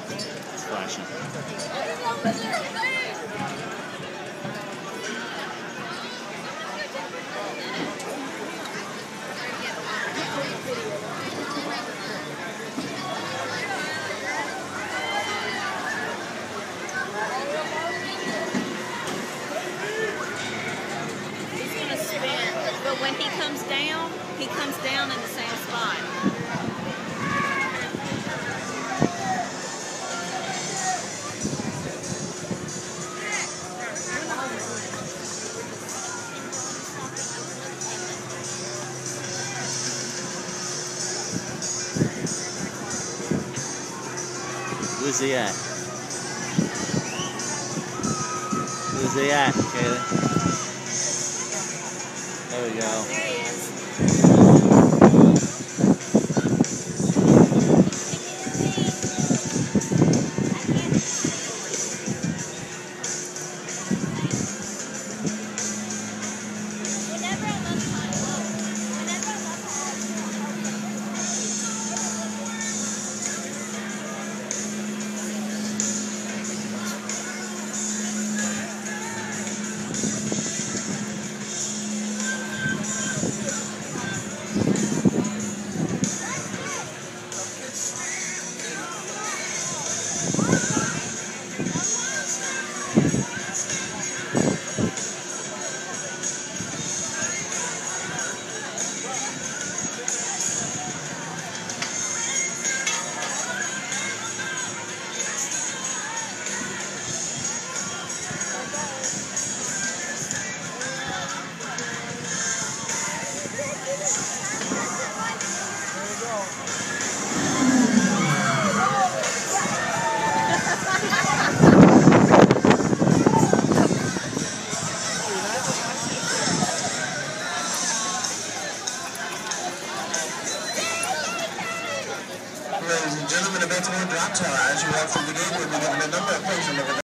It's flashing. He's going to spin, but when he comes down in the same spot. Where's he at? Where's he at, Kaylee? There we go. There he is. Ladies and gentlemen, event drop ties. You walk through the gate, we'll be given a number of patients.